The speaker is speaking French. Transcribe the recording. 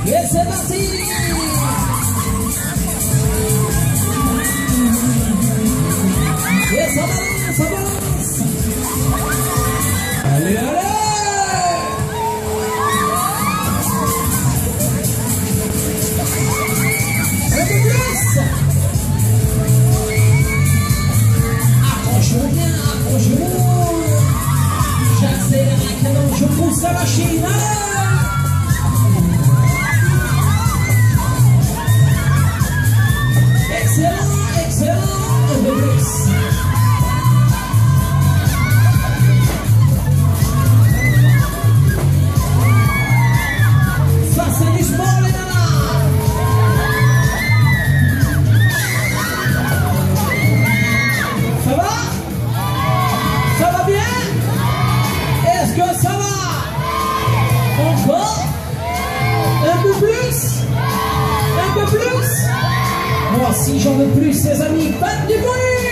Et c'est parti. Et ça balance, ça balance. Allez, allez. Un peu plus. Accrochez-vous bien, accrochez-vous. J'accélère la cadence, je pousse la machine. Excellent, excellent. Un peu plus. Ça c'est du sport les nanas. Ça va? Ça va bien? Est-ce que ça va? Encore? Un peu plus? Un peu plus? Moi aussi j'en veux plus les amis, faites du bruit!